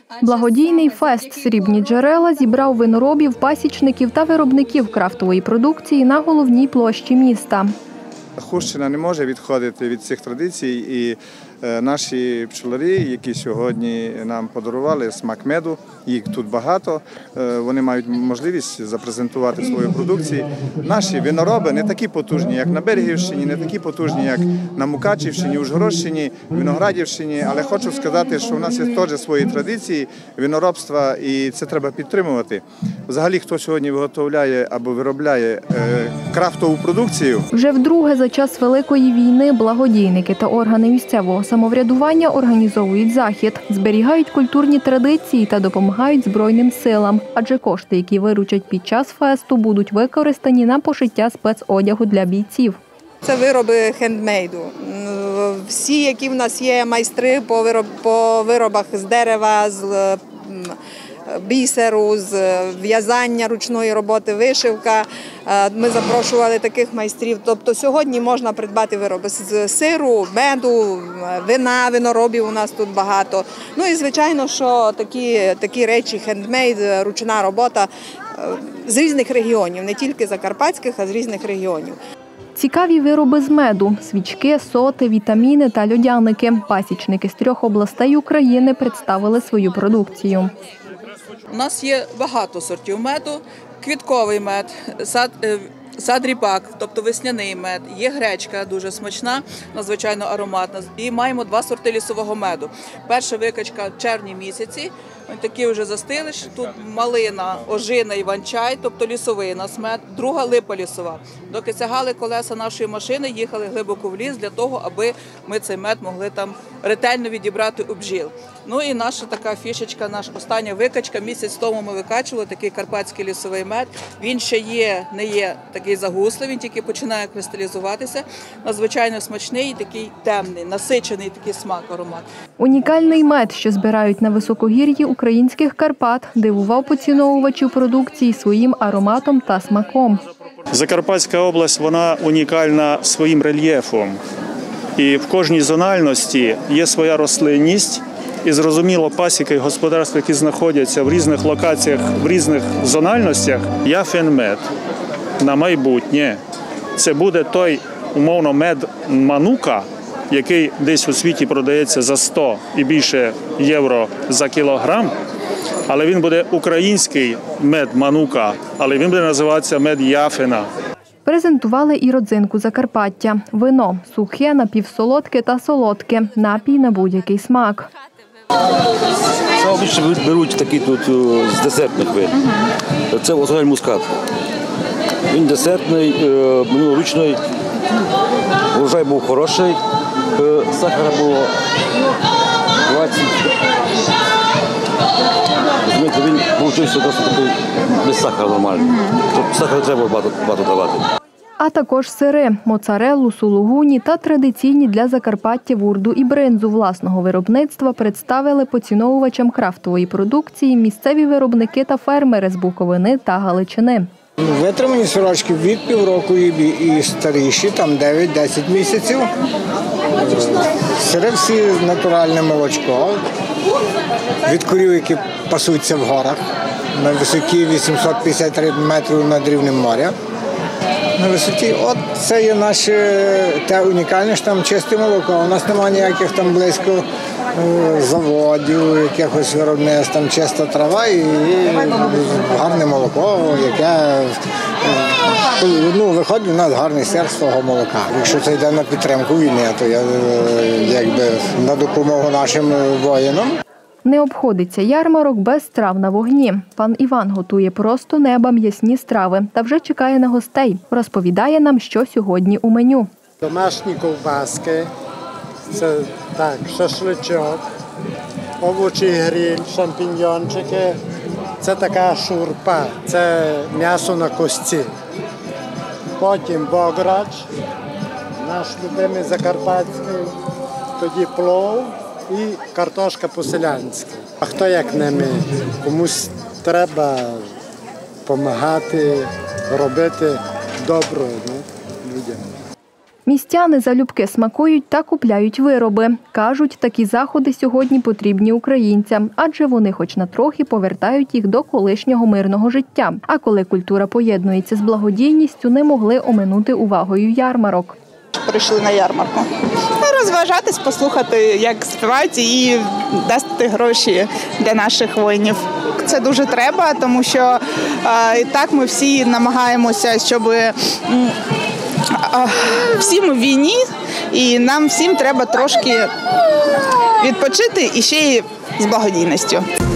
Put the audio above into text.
Благодійний фест «Срібні джерела» зібрав виноробів, пасічників та виробників крафтової продукції на головній площі міста. Хустщина не може відходити від цих традицій, і наші пчоларі, які сьогодні нам подарували смак меду, їх тут багато, вони мають можливість запрезентувати свою продукцію. Наші винороби не такі потужні, як на Берегівщині, не такі потужні, як на Мукачівщині, Ужгородщині, Виноградівщині, але хочу сказати, що в нас є теж свої традиції виноробства, і це треба підтримувати. Взагалі, хто сьогодні виготовляє або виробляє крафтову продукцію. Вже вдруге за час Великої війни благодійники та органи місцевого самоврядування організовують захід, зберігають культурні традиції та допомагають Збройним силам, адже кошти, які виручать під час фесту, будуть використані на пошиття спецодягу для бійців. Це вироби хендмейду. Всі, які в нас є майстри по виробах з дерева, з бісеру, з в'язання ручної роботи, вишивка. Ми запрошували таких майстрів. Тобто сьогодні можна придбати вироби з сиру, меду, вина, виноробів у нас тут багато. Ну і звичайно, що такі речі, хендмейд, ручна робота з різних регіонів, не тільки закарпатських, а з різних регіонів. Цікаві вироби з меду – свічки, соти, вітаміни та льодяники. Пасічники з 3 областей України представили свою продукцію. У нас є багато сортів меду, квітковий мед, сад-ріпак, тобто весняний мед, є гречка дуже смачна, надзвичайно ароматна, і маємо 2 сорти лісового меду. Перша викачка в червні місяці, такі вже застили, тут малина, ожина, іван-чай, тобто лісовий у нас мед, друга липа лісова. Доки тягали колеса нашої машини, їхали глибоко в ліс для того, аби ми цей мед могли там ретельно відібрати у бджіл. Ну і наша така фішечка, наша остання викачка, місяць тому ми викачували такий карпатський лісовий мед. Він ще не є такий загуслий, він тільки починає кристалізуватися. Надзвичайно смачний, такий темний, насичений такий смак, аромат. Унікальний мед, що збирають на високогір'ї українських Карпат, дивував поціновувачів продукції своїм ароматом та смаком. Закарпатська область, вона унікальна своїм рельєфом. І в кожній зональності є своя рослинність. І, зрозуміло, пасіки і господарства, які знаходяться в різних локаціях, в різних зональностях, яфен-мед на майбутнє. Це буде той, умовно, мед манука, який десь у світі продається за 100 і більше євро за кілограм, але він буде український мед манука, але він буде називатися мед яфена. Презентували і родзинку Закарпаття – вино – сухе, напівсолодке та солодке, напій на будь-який смак. Це обично беруть такі тут з десертних вин. Це Озгель Мускат. Він десертний, минулорічний, врожай був хороший, сахара було 20. Розумієте, він вийшов досить такий без сахара нормальний. Сахара треба багато давати. А також сири – моцареллу, сулугуні та традиційні для Закарпаття вурду і бринзу власного виробництва представили поціновувачам крафтової продукції місцеві виробники та фермери з Буковини та Галичини. Витримані сорочки від півроку і старіші, там 9-10 місяців. Сири всі натуральне молочко, від корів, які пасуться в горах, на висоті 853 метрів над рівнем моря. На висоті, от це є наше те унікальне, що там чисте молоко. У нас немає ніяких там близько заводів, якихось виробництв, там чиста трава і гарне молоко, яке виходить у нас гарний сир з того молока. Якщо це йде на підтримку війни, то я якби на допомогу нашим воїнам. Не обходиться ярмарок без страв на вогні. Пан Іван готує просто неба м'ясні страви та вже чекає на гостей. Розповідає нам, що сьогодні у меню. Домашні ковбаски, це так, шашличок, овочі гриль, шампіньйончики. Це така шурпа, це м'ясо на кості. Потім бограч, наш любимий закарпатський, тоді плов. І картошка по-селянськи. А хто як не ми? Комусь треба допомагати, робити добро людям. Містяни залюбки смакують та купляють вироби. Кажуть, такі заходи сьогодні потрібні українцям, адже вони хоч на трохи повертають їх до колишнього мирного життя. А коли культура поєднується з благодійністю, не могли оминути увагою ярмарок. Прийшли на ярмарку. Розважатись, послухати, як співають, і дати гроші для наших воїнів. Це дуже треба, тому що і так ми всі намагаємося, щоб всі ми в війні, і нам всім треба трошки відпочити і ще й з благодійністю.